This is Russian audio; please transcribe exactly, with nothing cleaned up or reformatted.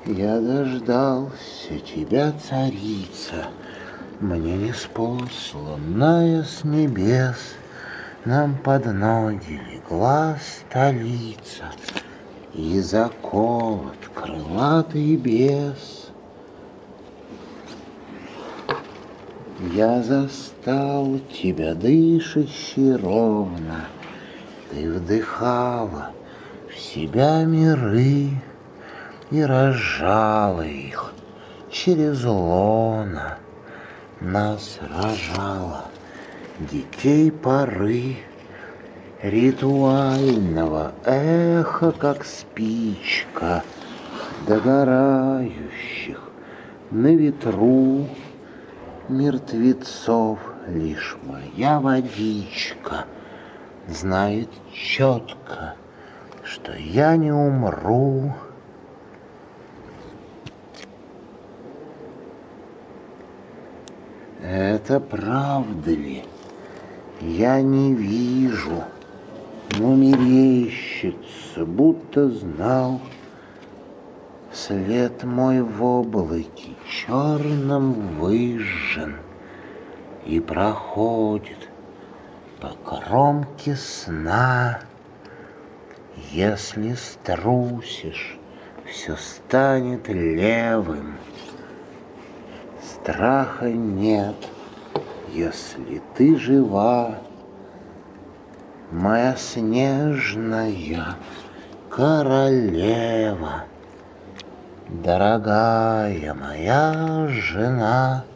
Я дождался тебя, царица, мне неспосланная с небес, нам под ноги легла столица, и заколот крылатый бес. Я застал тебя дышащей ровно, ты вдыхала в себя миры и рожала их через лоно. Нас рожала детей поры ритуального эха, как спичка, догорающих на ветру мертвецов. Лишь моя водичка знает четко, что я не умру. Это правда ли? Я не вижу, но мерещится, будто знал. След мой в облаке черном выжжен и проходит по кромке сна. Если струсишь, все станет левым. Страха нет, если ты жива, моя снежная королева, дорогая моя жена.